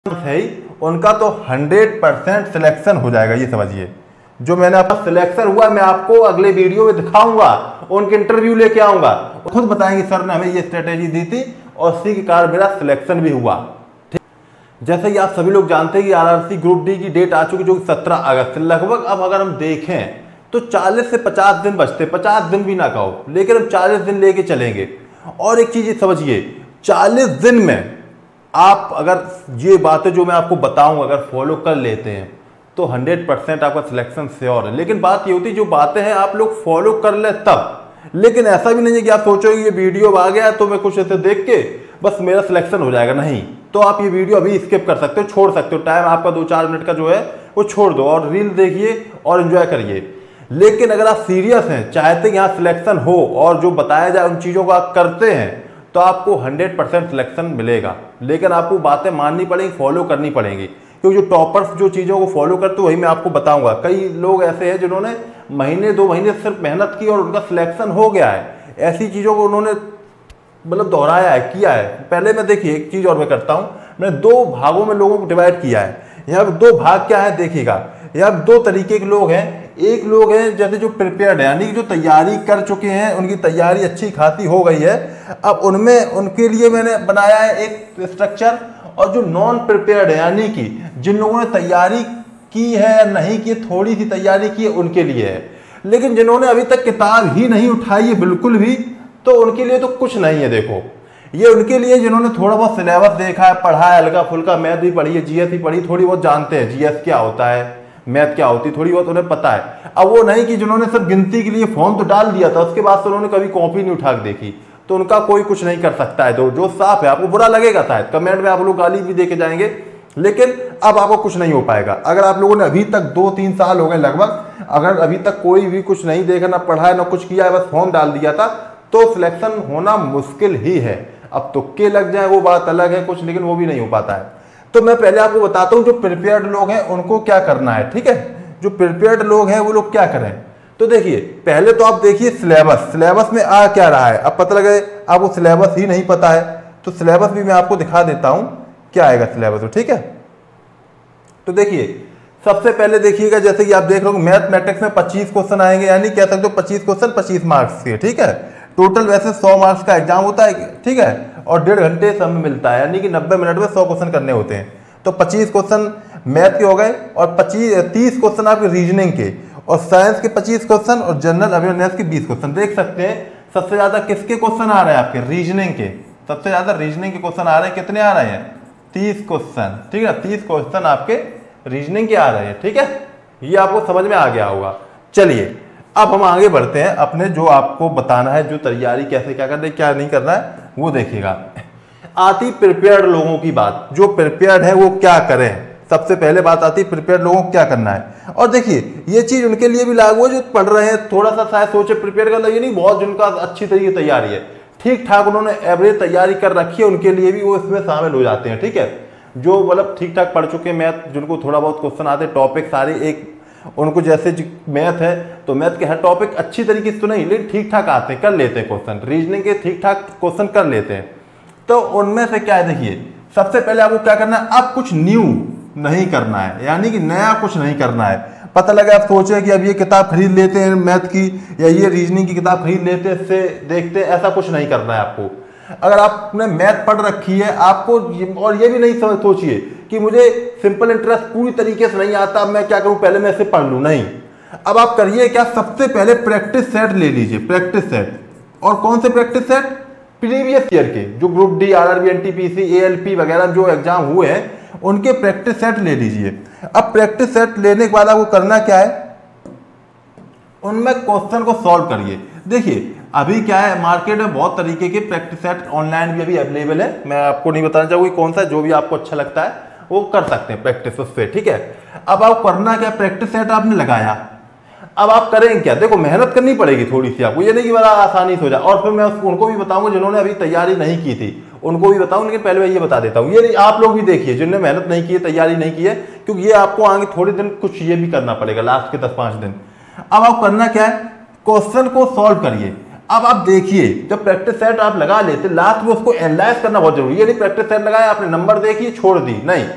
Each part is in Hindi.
है ही, उनका तो 100% सिलेक्शन हो जाएगा। ये समझिए, जो मैंने आपका सिलेक्शन हुआ मैं आपको अगले वीडियो में दिखाऊंगा, उनके इंटरव्यू लेके आऊंगा, खुद बताएंगे सर ने हमें ये स्ट्रेटेजी दी थी और उसी के कारण मेरा सिलेक्शन भी हुआ। ठीक, जैसे कि आप सभी लोग जानते हैं कि आरआरसी ग्रुप डी की डेट आ चुकी जो 17 अगस्त लगभग। अब अगर हम देखें तो 40 से 50 दिन बचते, 50 दिन भी ना कहो, लेकिन हम 40 दिन लेके चलेंगे। और एक चीज समझिए, 40 दिन में आप अगर ये बातें जो मैं आपको बताऊं अगर फॉलो कर लेते हैं तो 100% आपका सिलेक्शन श्योर है। लेकिन बात ये होती जो बातें हैं आप लोग फॉलो कर ले तब। लेकिन ऐसा भी नहीं है कि आप सोचोगे ये वीडियो आ गया तो मैं कुछ ऐसे देख के बस मेरा सिलेक्शन हो जाएगा, नहीं। तो आप ये वीडियो अभी स्किप कर सकते हो, छोड़ सकते हो, टाइम आपका 2-4 मिनट का जो है वो छोड़ दो और रील देखिए और एंजॉय करिए। लेकिन अगर आप सीरियस हैं, चाहते हैं यहाँ सिलेक्शन हो और जो बताया जाए उन चीज़ों को आप करते हैं तो आपको 100% सिलेक्शन मिलेगा। लेकिन आपको बातें माननी पड़ेंगी, फॉलो करनी पड़ेंगी, क्योंकि जो टॉपर्स जो चीज़ों को फॉलो करते वही मैं आपको बताऊंगा। कई लोग ऐसे हैं जिन्होंने महीने 2 महीने सिर्फ मेहनत की और उनका सिलेक्शन हो गया है। ऐसी चीज़ों को उन्होंने मतलब दोहराया है, किया है। पहले मैं देखिए एक चीज़ और मैं करता हूँ, मैंने 2 भागों में लोगों को डिवाइड किया है। यहाँ पर 2 भाग क्या है देखिएगा, यहाँ 2 तरीके के लोग हैं। एक लोग हैं जैसे जो प्रिपेयर्ड है, यानी कि जो तैयारी कर चुके हैं, उनकी तैयारी अच्छी खासी हो गई है। अब उनमें उनके लिए मैंने बनाया है एक स्ट्रक्चर। और जो नॉन प्रिपेयर्ड है, यानी कि जिन लोगों ने तैयारी की है या नहीं की, थोड़ी सी तैयारी की है, उनके लिए है। लेकिन जिन्होंने अभी तक किताब ही नहीं उठाई है बिल्कुल भी, तो उनके लिए तो कुछ नहीं है। देखो, ये उनके लिए जिन्होंने थोड़ा बहुत सिलेबस देखा है, पढ़ा है, हल्का फुल्का मैथ भी पढ़ी है, जीएस भी पढ़ी, थोड़ी बहुत जानते हैं जीएस क्या होता है, मैथ क्या होती, थोड़ी बहुत उन्हें पता है। अब वो नहीं कि जिन्होंने सब गिनती के लिए फॉर्म तो डाल दिया था, उसके बाद से उन्होंने कभी कॉपी नहीं उठा के देखी, तो उनका कोई कुछ नहीं कर सकता है। जो साफ है, आपको बुरा लगेगा शायद, कमेंट में आप लोग गाली भी देके जाएंगे, लेकिन अब आपको कुछ नहीं हो पाएगा। अगर आप लोगों ने अभी तक 2-3 साल हो गए लगभग, अगर अभी तक कोई भी कुछ नहीं देखा, ना पढ़ा है, ना कुछ किया है, बस फॉर्म डाल दिया था, तो सिलेक्शन होना मुश्किल ही है। अब तुक्के लग जाए वो बात अलग है कुछ, लेकिन वो भी नहीं हो पाता है। तो मैं पहले आपको बताता हूं जो प्रिपेयर्ड लोग हैं उनको क्या करना है। ठीक है, जो प्रिपेयर्ड लोग हैं वो लोग क्या करें। तो देखिए, पहले तो आप देखिए सिलेबस में आ क्या रहा है। अब पता लगे आपको सिलेबस ही नहीं पता है, तो सिलेबस भी मैं आपको दिखा देता हूं क्या आएगा सिलेबस में। ठीक है, तो देखिए सबसे पहले देखिएगा, जैसे कि आप देख रहे हो मैथमेटिक्स में 25 क्वेश्चन आएंगे, यानी कह सकते हो 25 क्वेश्चन 25 मार्क्स के। ठीक है, टोटल वैसे 100 मार्क्स का एग्जाम होता है। ठीक है, और 1.5 घंटे समय मिलता है, यानी कि 90 मिनट में 100 क्वेश्चन करने होते हैं। तो 25 क्वेश्चन मैथ के हो गए और 30 क्वेश्चन आपके रीजनिंग के, और साइंस के 25 क्वेश्चन और जनरल अवेयरनेस के 20 क्वेश्चन। देख सकते हैं सबसे ज्यादा किसके क्वेश्चन आ रहे हैं आपके, रीजनिंग के। सबसे ज्यादा रीजनिंग के क्वेश्चन आ रहे हैं। कितने आ रहे हैं? 30 क्वेश्चन। ठीक है, 30 क्वेश्चन आपके रीजनिंग के आ रहे हैं। ठीक है, ये आपको समझ में आ गया होगा। चलिए अब हम आगे बढ़ते हैं, अपने जो आपको बताना है, जो तैयारी कैसे क्या करना है, क्या नहीं करना है, वो देखिएगा। आती प्रिपेयर्ड लोगों की बात, जो प्रिपेयर्ड है वो क्या करें। सबसे पहले बात आती है प्रिपेयर्ड लोगों को क्या करना है। और देखिए ये चीज उनके लिए भी लागू है जो पढ़ रहे हैं, थोड़ा सा शायद सोचे प्रिपेयर कर लगे, नहीं, बहुत जिनका अच्छी तरीके तैयारी है, ठीक ठाक उन्होंने एवरेज तैयारी कर रखी है, उनके लिए भी वो इसमें शामिल हो जाते हैं। ठीक है, जो मतलब ठीक ठाक पढ़ चुके मैथ, जिनको थोड़ा बहुत क्वेश्चन आते, टॉपिक सारे एक, उनको जैसे मैथ है तो मैथ के हर टॉपिक अच्छी तरीके से तो नहीं, लेकिन ठीक ठाक आते हैं, कर लेते हैं क्वेश्चन, रीजनिंग के ठीक ठाक क्वेश्चन कर लेते हैं। तो उनमें से क्या है, देखिए सबसे पहले आपको क्या करना है, अब कुछ न्यू नहीं करना है, यानी कि नया कुछ नहीं करना है। पता लगा आप सोचे कि अब ये किताब खरीद लेते हैं मैथ की, या ये रीजनिंग की किताब खरीद लेते हैं, इससे देखते हैं, ऐसा कुछ नहीं करना है आपको। अगर आपने मैथ पढ़ रखी है आपको, और ये भी नहीं सोचिए कि मुझे सिंपल इंटरेस्ट पूरी तरीके से नहीं आता, मैं क्या करूं, पहले मैं इसे पढ़ लूं, नहीं। अब आप करिए क्या, सबसे पहले प्रैक्टिस सेट ले लीजिए, प्रैक्टिस सेट। और कौन से प्रैक्टिस सेट? प्रीवियस ईयर के, जो group D, RRB, NTPC, ALP वगैरह जो एग्जाम हुए हैं, उनके प्रैक्टिस सेट ले लीजिए। अब प्रैक्टिस सेट लेने के बाद आपको करना क्या है, उनमें क्वेश्चन को सॉल्व करिए। देखिए अभी क्या है, मार्केट में बहुत तरीके के प्रैक्टिस सेट ऑनलाइन भी अभी अवेलेबल है, मैं आपको नहीं बताना चाहूंगी कौन सा, जो भी आपको अच्छा लगता है वो कर सकते हैं प्रैक्टिस उससे। ठीक है, अब आप करना क्या, प्रैक्टिस सेट आपने लगाया, अब आप करें क्या, देखो मेहनत करनी पड़ेगी थोड़ी सी आपको, ये नहीं कि बड़ा आसानी से हो जाए। और फिर मैं उनको भी बताऊंगा जिन्होंने अभी तैयारी नहीं की थी, उनको भी बताऊं, लेकिन पहले मैं ये बता देता हूँ, ये आप लोग भी देखिए जिन्होंने मेहनत नहीं की है, तैयारी नहीं की है, क्योंकि ये आपको आगे थोड़े दिन कुछ ये भी करना पड़ेगा, लास्ट के 10-5 दिन। अब आप करना क्या है, क्वेश्चन को सॉल्व करिए। अब आप देखिए, जब प्रैक्टिस सेट आप लगा लेते, लास्ट में उसको एनालाइज करना बहुत जरूरी है। नहीं प्रैक्टिस सेट लगाया आपने, नंबर देखिए, छोड़ दी, नहीं,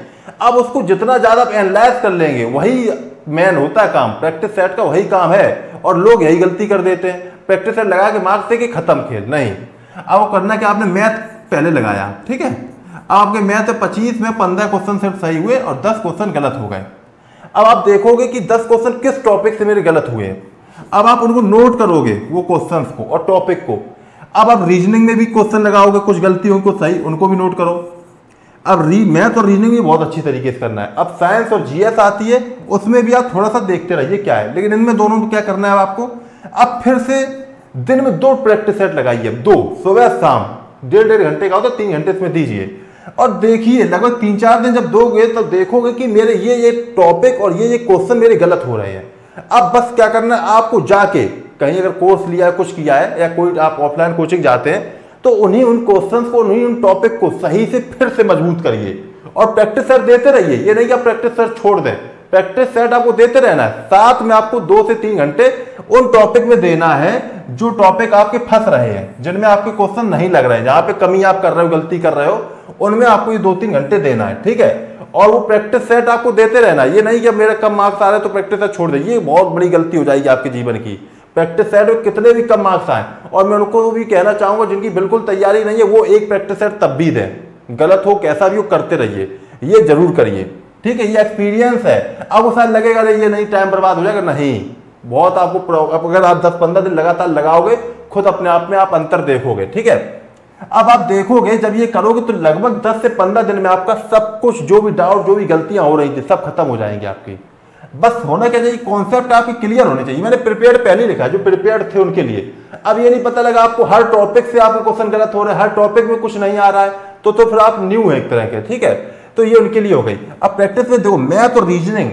अब उसको जितना ज्यादा आप एनालाइज कर लेंगे, वही मेन होता है काम, प्रैक्टिस सेट का वही काम है। और लोग यही गलती कर देते हैं, प्रैक्टिस सेट लगा के मारते कि खत्म खेल। नहीं, अब वो करना कि आपने मैथ पहले लगाया, ठीक है, अब आपके मैथ 25 में 15 क्वेश्चन सेट सही हुए और 10 क्वेश्चन गलत हो गए। अब आप देखोगे कि 10 क्वेश्चन किस टॉपिक से मेरे गलत हुए। अब आप उनको नोट करोगे वो क्वेश्चंस को और टॉपिक को। अब आप रीजनिंग में भी क्वेश्चन लगाओगे, कुछ गलती होगी कुछ सही, उनको भी नोट करो। अब मैथ और रीजनिंग भी बहुत अच्छी तरीके से करना है। अब साइंस और जीएस आती है, उसमें भी आप थोड़ा सा देखते रहिए क्या है, लेकिन इनमें दोनों में क्या करना है आपको, अब फिर से दिन में 2 प्रैक्टिस सेट लगाइए, 2 सुबह शाम, 1.5 घंटे का होता है, 3 घंटे इसमें दीजिए। और देखिए लगभग 3-4 दिन जब दोगे तो देखोगे कि मेरे ये टॉपिक और ये क्वेश्चन मेरे गलत हो रहे हैं। अब बस क्या करना है आपको, जाके कहीं अगर कोर्स लिया है, कुछ किया है, या कोई आप ऑफलाइन कोचिंग जाते हैं, तो उन क्वेश्चंस को, उन टॉपिक को सही से फिर से मजबूत करिए और प्रैक्टिस सेट देते रहिए। ये नहीं कि आप प्रैक्टिस सेट छोड़ दें, प्रैक्टिस सेट आपको देते रहना है। साथ में आपको 2 से 3 घंटे उन टॉपिक में देना है जो टॉपिक आपके फंस रहे हैं, जिनमें आपके क्वेश्चन नहीं लग रहे हैं, जहां पे कमी आप कर रहे हो, गलती कर रहे हो, उनमें आपको ये 2-3 घंटे देना है, ठीक है। और वो प्रैक्टिस सेट आपको देते रहना है। ये नहीं कि अब मेरे कम मार्क्स आ रहे तो प्रैक्टिस सेट छोड़ दे, ये बहुत बड़ी गलती हो जाएगी आपके जीवन की। प्रैक्टिस सेट में कितने भी कम मार्क्स आए, और मैं उनको भी कहना चाहूंगा जिनकी बिल्कुल तैयारी नहीं है, वो एक प्रैक्टिस सेट तब भी दें, गलत हो कैसा भी हो करते रहिए, ये जरूर करिए, ठीक है। ये एक्सपीरियंस है। अब शायद लगेगा ये नहीं टाइम बर्बाद हो जाएगा, नहीं, बहुत आपको, अगर आप 10-15 दिन लगातार लगाओगे, खुद अपने आप में आप अंतर देखोगे, ठीक है। अब आप देखोगे जब ये करोगे तो लगभग 10 से 15 दिन में आपका सब कुछ, जो भी डाउट, जो भी गलतियां हो रही थी, सब खत्म हो जाएंगी आपकी। बस होना क्या चाहिए, कॉन्सेप्ट आपके क्लियर होने चाहिए। मैंने प्रिपेयर्ड पहले ही लिखा, जो प्रिपेयर्ड थे उनके लिए। अब ये नहीं पता लगा आपको हर टॉपिक से आपके क्वेश्चन गलत हो रहे हैं, हर टॉपिक में कुछ नहीं आ रहा है, तो फिर आप न्यू है एक तरह के, ठीक है। तो ये उनके लिए हो गई। अब प्रैक्टिस में देखो, मैथ और रीजनिंग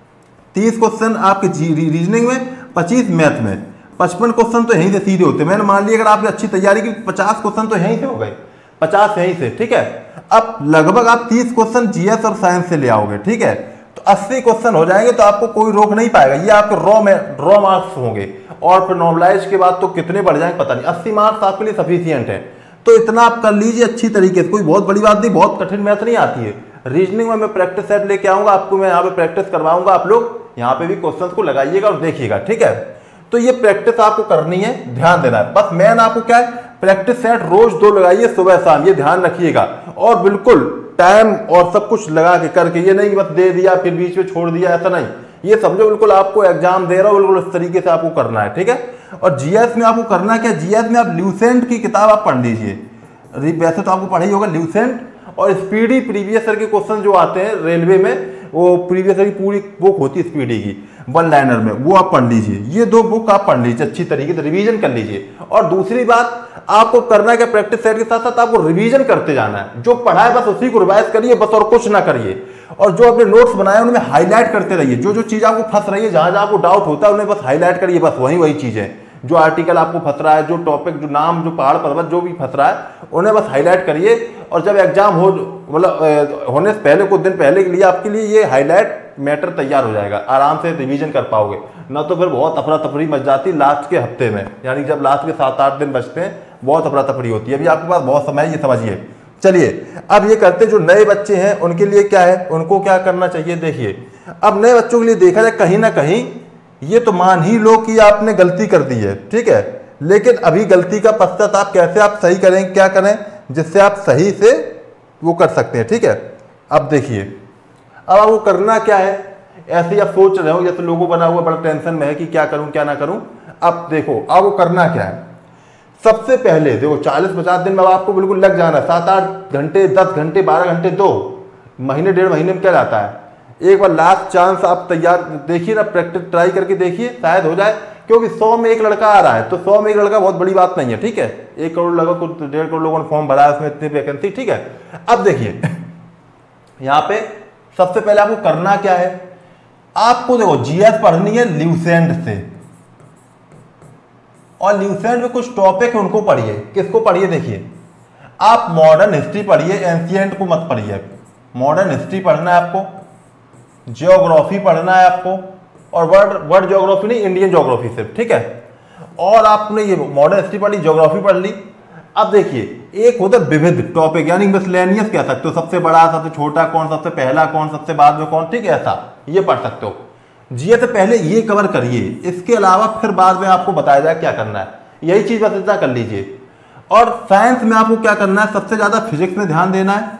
30 क्वेश्चन आपके रीजनिंग में, 25 मैथ में, 55 क्वेश्चन तो यहीं से सीधे होते हैं। मैंने मान लिया अगर आपने अच्छी तैयारी की, 50 क्वेश्चन तो यहीं से हो गए, 50 यहीं से, ठीक है। अब लगभग आप 30 क्वेश्चन जीएस और साइंस से ले आओगे, ठीक है, तो 80 क्वेश्चन हो जाएंगे, तो आपको कोई रोक नहीं पाएगा। ये आपके रॉ मार्क्स होंगे, और फिर नॉर्मलाइज के बाद तो कितने बढ़ जाएंगे पता नहीं। 80 मार्क्स आपके लिए सफिशियंट है, तो इतना आप कर लीजिए अच्छी तरीके से। कोई बहुत बड़ी बात नहीं, बहुत कठिन मैथ नहीं आती है। रीजनिंग में मैं प्रैक्टिस सेट लेके आऊंगा, आपको मैं यहाँ पे प्रैक्टिस करवाऊंगा, आप लोग यहाँ पे भी क्वेश्चंस को लगाइएगा और देखिएगा, ठीक है। तो ये प्रैक्टिस आपको करनी है, ध्यान देना है। बस मैंने आपको क्या है, प्रैक्टिस सेट रोज 2 लगाइए, सुबह शाम, ये ध्यान रखिएगा। और बिल्कुल टाइम और सब कुछ लगा के करके, ये नहीं कि बस दे दिया फिर बीच में छोड़ दिया, ऐसा नहीं। ये समझो बिल्कुल आपको एग्जाम दे रहा हो, बिल्कुल उस तरीके से आपको करना है, ठीक है। और जीएस में आपको करना क्या, जीएस में आप ल्यूसेंट की किताब आप पढ़ लीजिए। वैसे तो आपको पढ़ा ही होगा ल्यूसेंट, और स्पीडी प्रीवियस ईयर के क्वेश्चन जो आते हैं रेलवे में, वो प्रीवियस ईयर की पूरी बुक होती है स्पीडी की, 1 लाइनर में, वो आप पढ़ लीजिए। ये 2 बुक आप पढ़ लीजिए, अच्छी तरीके से रिवीजन कर लीजिए। और दूसरी बात आपको करना है कि प्रैक्टिस सेट के साथ साथ आपको रिवीजन करते जाना है। जो पढ़ा है बस उसी को रिवाइज करिए, बस और कुछ ना करिए। और जो अपने नोट्स बनाए उनमें हाईलाइट करते रहिए। जो चीज आपको फंस रही है, जहां जहां आपको डाउट होता है, उन्हें बस हाईलाइट करिए। बस वही चीजें, जो आर्टिकल आपको फंस रहा है, जो टॉपिक, जो नाम, जो पहाड़ पर्वत जो भी फंस रहा है, उन्हें बस हाईलाइट करिए। और जब एग्जाम हो, मतलब होने से पहले, कुछ दिन पहले के लिए आपके लिए ये हाईलाइट मैटर तैयार हो जाएगा, आराम से रिवीजन कर पाओगे। ना तो फिर बहुत अफरा तफरी मच जाती लास्ट के हफ्ते में, यानी जब लास्ट के 7-8 दिन बचते हैं, बहुत अफरा तफरी होती है। अभी आपके पास बहुत समय है, ये समझिए। चलिए अब ये करते, जो नए बच्चे हैं उनके लिए क्या है, उनको क्या करना चाहिए, देखिए। अब नए बच्चों के लिए देखा जाए, कहीं ना कहीं ये तो मान ही लो कि आपने गलती कर दी है, ठीक है, लेकिन अभी गलती का पश्चाताप कैसे आप सही करें, क्या करें जिससे आप सही से वो कर सकते हैं, ठीक है। अब देखिए, अब आपको करना क्या है, ऐसे आप सोच रहे हो जैसे लोगों बना हुआ, बड़ा टेंशन में है कि क्या करूं क्या ना करूं। अब देखो आपको करना क्या है, सबसे पहले देखो 40-50 दिन में आपको बिल्कुल लग जाना, 7-8 घंटे, 10 घंटे, 12 घंटे, 2 महीने, 1.5 महीने में क्या जाता है। एक बार लास्ट चांस आप तैयार देखिए ना, प्रैक्टिस ट्राई करके देखिए, शायद हो जाए। क्योंकि 100 में 1 लड़का आ रहा है, तो 100 में 1 लड़का बहुत बड़ी बात नहीं है, ठीक है। 1 करोड़ लोगों को, 1.5 करोड़ लोगों ने फॉर्म भरा है, उसमें इतनी वैकेंसी, ठीक है। अब देखिए यहाँ पे सबसे पहले आपको करना क्या है, आपको देखो जीएस पढ़नी है ल्यूसेंट से, और ल्यूसेंट में कुछ टॉपिक है उनको पढ़िए। किसको पढ़िए, देखिए आप मॉडर्न हिस्ट्री पढ़िए, एंशिएंट को मत पढ़िए। मॉडर्न हिस्ट्री पढ़ना है आपको, ज्योग्राफी पढ़ना है आपको, और वर्ल्ड ज्योग्राफी नहीं, इंडियन ज्योग्राफी सिर्फ, ठीक है। और आपने ये मॉडर्न हिस्ट्री पढ़ ली, ज्योग्राफी पढ़ ली, अब देखिए, एक होता है विविध टॉपिक, यानी मिसलेनियस कह सकते हो, सबसे बड़ा, सबसे छोटा कौन, सबसे पहला कौन, सबसे बाद में कौन, ठीक है, ऐसा ये पढ़ सकते हो। जीएस से पहले ये कवर करिए, इसके अलावा फिर बाद में आपको बताया जाए क्या करना है, यही चीज बस इतना कर लीजिए। और साइंस में आपको क्या करना है, सबसे ज्यादा फिजिक्स में ध्यान देना है,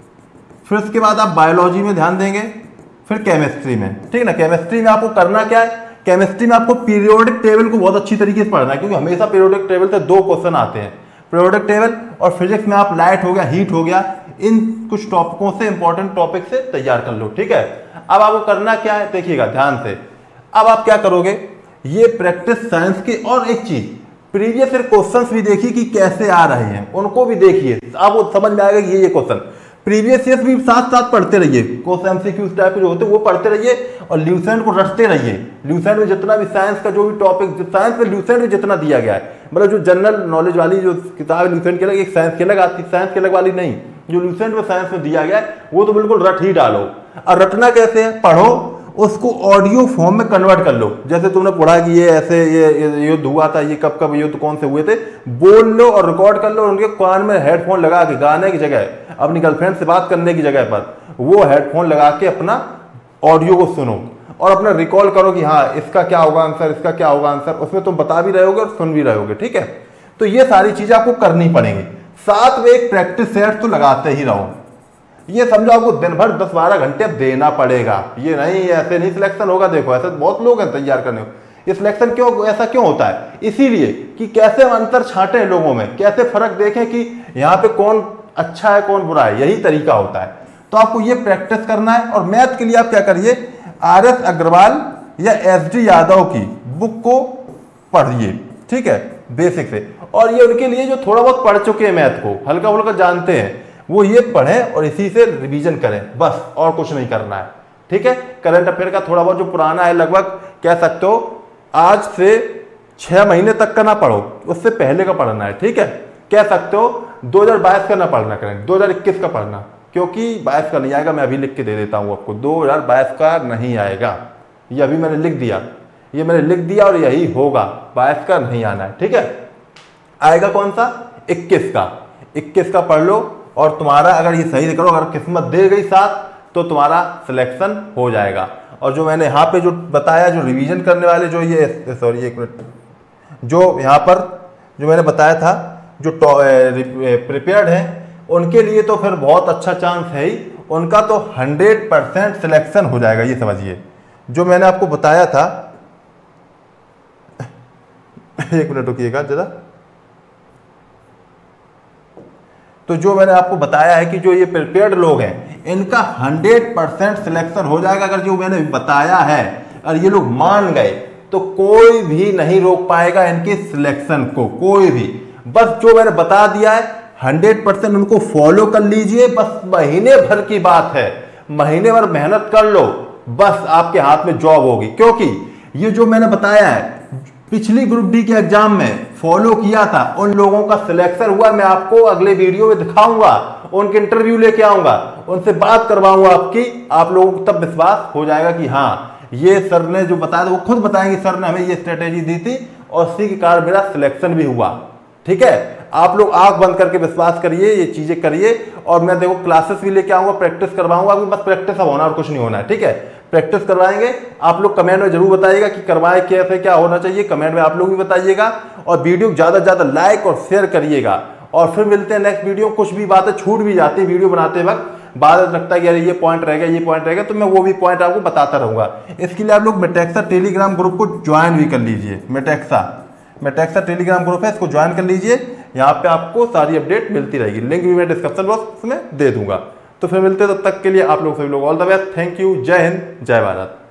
फिर उसके बाद आप बायोलॉजी में ध्यान देंगे, फिर केमिस्ट्री में, ठीक है ना। केमिस्ट्री में आपको करना क्या है, केमिस्ट्री में आपको पीरियोडिक टेबल को बहुत अच्छी तरीके से पढ़ना है, क्योंकि हमेशा पीरियोडिक टेबल से 2 क्वेश्चन आते हैं, पीरियोडिक टेबल। और फिजिक्स में आप लाइट हो गया, हीट हो गया, इन कुछ टॉपिकों से, इंपॉर्टेंट टॉपिक से तैयार कर लो, ठीक है। अब आपको करना क्या है, देखिएगा ध्यान से। अब आप क्या करोगे, ये प्रैक्टिस साइंस की, और एक चीज प्रीवियस क्वेश्चंस भी देखिए कि कैसे आ रहे हैं, उनको भी देखिए, आपको समझ में आएगा कि ये क्वेश्चन प्रीवियस ईयर भी साथ साथ पढ़ते रहिए, क्वेश्चन एमसीक्यूज टाइप के जो होते हैं वो पढ़ते रहिए, और ल्यूसेंट को रटते रहिए। ल्यूसेंट में जितना भी साइंस का जो भी टॉपिक, साइंस में ल्यूसेंट में जितना दिया गया है, मतलब जो जनरल नॉलेज वाली जो किताब है ल्यूसेंट के अलग, एक साइंस के अलग आती है, साइंस के अलग वाली नहीं, जो ल्यूसेंट में साइंस में दिया गया है वो तो बिल्कुल रट ही डालो। और रटना कैसे है, पढ़ो, उसको ऑडियो फॉर्म में कन्वर्ट कर लो। जैसे तुमने पढ़ा कि ये ऐसे ये युद्ध हुआ था, ये कब कब युद्ध कौन से हुए थे, बोल लो और रिकॉर्ड कर लो, और उनके कान में हेडफोन लगा के, गाने की जगह, अपनी गर्लफ्रेंड से बात करने की जगह पर वो हेडफोन लगा के अपना ऑडियो को सुनो, और अपना रिकॉल करो कि हाँ इसका क्या होगा आंसर, इसका क्या होगा आंसर, उसमें तुम बता भी रहे होगे और सुन भी रहे होगे, ठीक है। तो ये सारी चीजें आपको करनी पड़ेंगी। साथ में एक प्रैक्टिस सेट तो लगाते ही रहो। ये समझो आपको दिन भर 10-12 घंटे देना पड़ेगा, ये नहीं ऐसे नहीं सिलेक्शन होगा। देखो ऐसे बहुत लोग हैं तैयार करने को, ये सिलेक्शन क्यों ऐसा क्यों होता है, इसीलिए कि कैसे अंतर छांटे लोगों में, कैसे फर्क देखें कि यहाँ पे कौन अच्छा है कौन बुरा है, यही तरीका होता है। तो आपको ये प्रैक्टिस करना है। और मैथ के लिए आप क्या करिए, RS अग्रवाल या SD यादव की बुक को पढ़िए, ठीक है, बेसिक से। और ये उनके लिए जो थोड़ा बहुत पढ़ चुके हैं, मैथ को हल्का फुल्का जानते हैं, वो ये पढ़ें और इसी से रिवीजन करें, बस और कुछ नहीं करना है, ठीक है। करंट अफेयर का थोड़ा बहुत जो पुराना है, लगभग कह सकते हो आज से 6 महीने तक का ना पढ़ो, उससे पहले का पढ़ना है, ठीक है। कह सकते हो 2022 का ना पढ़ना करें, 2021 का पढ़ना, क्योंकि 22 का नहीं आएगा। मैं अभी लिख के दे देता हूं आपको, 2022 का नहीं आएगा, ये अभी मैंने लिख दिया, ये मैंने लिख दिया और यही होगा, 22 का नहीं आना है, ठीक है। आएगा कौन सा, 21 का, 21 का पढ़ लो। और तुम्हारा अगर ये सही करो, अगर किस्मत दे गई साथ, तो तुम्हारा सिलेक्शन हो जाएगा। और जो मैंने यहाँ पे जो बताया, जो रिवीजन करने वाले जो ये, सॉरी एक मिनट, जो यहाँ पर जो मैंने बताया था, जो प्रिपेयर्ड हैं उनके लिए तो फिर बहुत अच्छा चांस है ही, उनका तो 100% सिलेक्शन हो जाएगा, ये समझिए। जो मैंने आपको बताया था, एक मिनट रुकिएगा जरा, तो जो मैंने आपको बताया है कि जो ये प्रिपेयर्ड लोग हैं, इनका 100% सिलेक्शन हो जाएगा। अगर जो मैंने बताया है और ये लोग मान गए, तो कोई भी नहीं रोक पाएगा इनके सिलेक्शन को, कोई भी। बस जो मैंने बता दिया है 100% उनको फॉलो कर लीजिए, बस महीने भर की बात है, महीने भर मेहनत कर लो, बस आपके हाथ में जॉब होगी। क्योंकि ये जो मैंने बताया है, पिछली ग्रुप डी के एग्जाम में फॉलो किया था, उन लोगों का सिलेक्शन हुआ। मैं आपको अगले वीडियो में दिखाऊंगा, उनके इंटरव्यू लेके आऊंगा, उनसे बात करवाऊंगा आपकी, आप लोगों को तब विश्वास हो जाएगा कि हाँ ये सर ने जो बताया था, वो खुद बताएंगे सर ने हमें ये स्ट्रेटेजी दी थी और उसी के कारण मेरा सिलेक्शन भी हुआ, ठीक है। आप लोग आंख बंद करके विश्वास करिए, ये चीजें करिए। और मैं देखो क्लासेस भी लेके आऊंगा, प्रैक्टिस करवाऊंगा, बस प्रैक्टिस अब होना और कुछ नहीं होना है, ठीक है। प्रैक्टिस करवाएंगे, आप लोग कमेंट में जरूर बताइएगा कि करवाए कैसे, क्या होना चाहिए, कमेंट में आप लोग भी बताइएगा। और वीडियो ज्यादा से ज्यादा लाइक और शेयर करिएगा। और फिर मिलते हैं नेक्स्ट वीडियो। कुछ भी बातें छूट भी जाती है वीडियो बनाते वक्त, बाद लगता है कि अरे ये पॉइंट रहेगा, ये पॉइंट रहेगा, तो मैं वो भी पॉइंट आपको बताता रहूंगा। इसके लिए आप लोग मेटेक्सा टेलीग्राम ग्रुप को ज्वाइन भी कर लीजिए। मेटेक्सा टेलीग्राम ग्रुप है, इसको ज्वाइन कर लीजिए। यहाँ पे आपको सारी अपडेट मिलती रहेगी, लिंक भी मैं डिस्क्रिप्शन बॉक्स में दे दूंगा। तो फिर मिलते हैं, तब तक के लिए आप लोग सभी लोग all the best, thank you, जय हिंद, जय भारत।